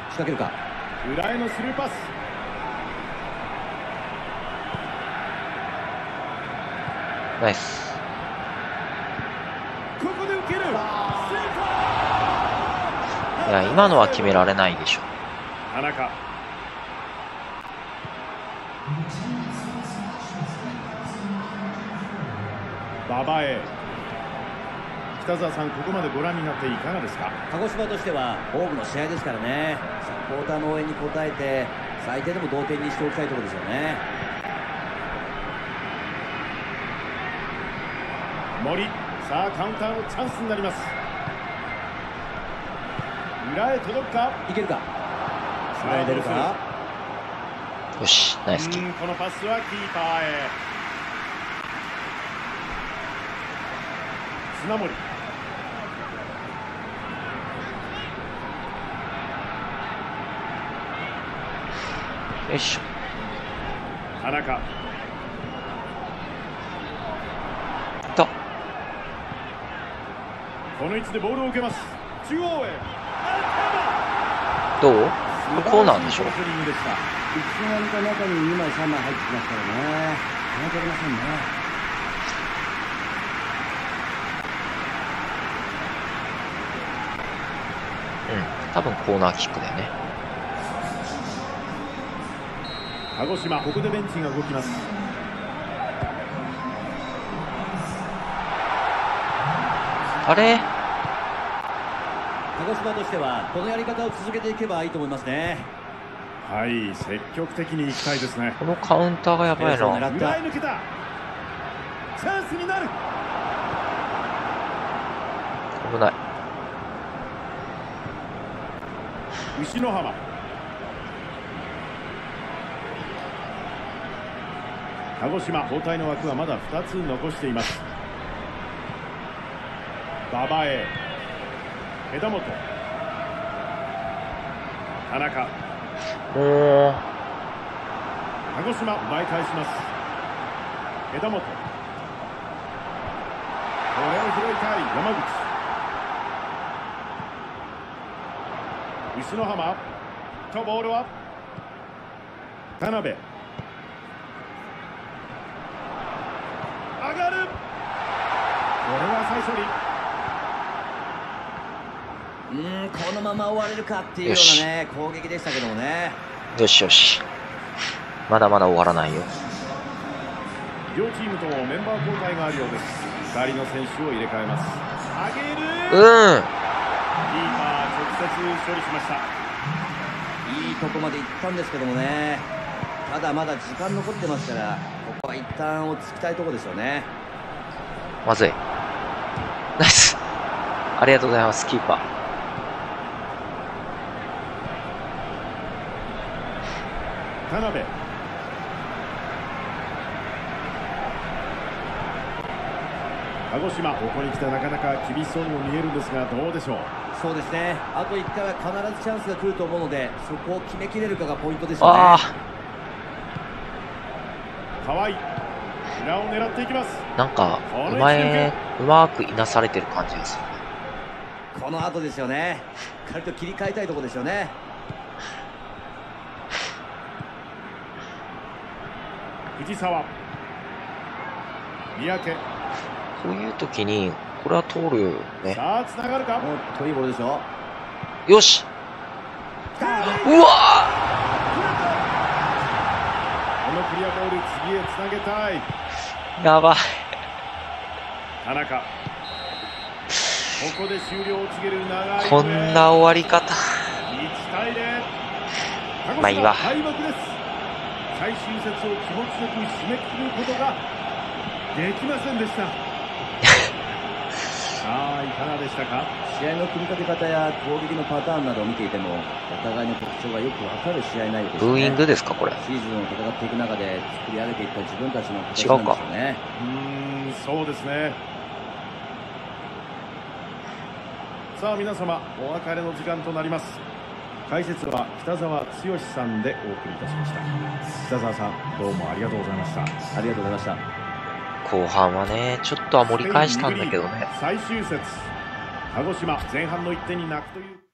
掛けるか。 裏へのスルーパス。 ナイス。 ここで受ける。 いや、今のは決められないでしょ。 田中。馬場へ。北澤さん、ここまでご覧になっていかがですか。 鹿児島としてはホームの試合ですからね、サポーターの応援に応えて最低でも同点にしておきたいところですよね。 森、さあカウンターのチャンスになります。裏へ届くか。 いけるか。裏へ出るか。 よし、ナイスキー。 このパスはキーパーへ。砂森。 よいしょ。 田中。 と。 この位置でボールを受けます。中央へ。 どう？こうなんでしょう。 いきなりと中に2枚3枚入ってきますからね。考えられませんね。 うん、多分コーナーキックだよね。 鹿児島、ここでベンチが動きます。 あれ？ 鹿児島としてはこのやり方を続けていけばいいと思いますね。 はい、積極的に行きたいですね。 このカウンターがやばいな。 裏へ抜けた。チャンスになる。 危ない。 牛の浜。鹿児島、交代の枠はまだ2つ残しています。馬場へ。枝本。田中。 もう鹿児島、奪い返します。枝本。これを拾いたい山口。牛の浜とボールは田辺。上がる。これは最初に。 このまま終われるかっていうようなね攻撃でしたけどもね。 よしよし。まだまだ終わらないよ。 両チームともメンバー交代があるようです。2人の選手を入れ替えます。上げる。キーパー直接処理しました。 いいとこまで行ったんですけどもね。ただまだ時間残ってますから、ここは一旦落ち着きたいところですよね。 まずい。ナイス。ありがとうございます、キーパー。 田辺。鹿児島、ここに来てなかなか厳しそうにも見えるんですが、どうでしょう。 そうですね、あと1回は必ずチャンスが来ると思うので、そこを決めきれるかがポイントですよね。 河合、裏を狙っていきます。 なんかうまくいなされてる感じです。 この後ですよね。しっかりと切り替えたいところですよね。 藤沢、三宅。 こういう時にこれは通るよね。 さあつながるか。 もっといいボールですよ。 よし。うわこのクリアボール、次へつなげたい。 やばい。 田中。ここで終了を告げる長い。 こんな終わり方。 1対0。 まあいいわ。 開幕です。最終節を気持ちよく締めくくることができませんでした。さあいかがでしたか。 試合の組み立て方や攻撃のパターンなどを見ていても、お互いの特徴がよくわかる試合内容ですね。 ブーイングですかこれ。 シーズンを戦っていく中で作り上げていった自分たちの形なんでしょうね。 そうですね。さあ皆様、お別れの時間となります。解説は北澤剛さんでお送りいたしました。北澤さん、どうもありがとうございました。 ありがとうございました。 後半はね、ちょっとは盛り返したんだけどね。 最終節、鹿児島前半の1点に泣くという。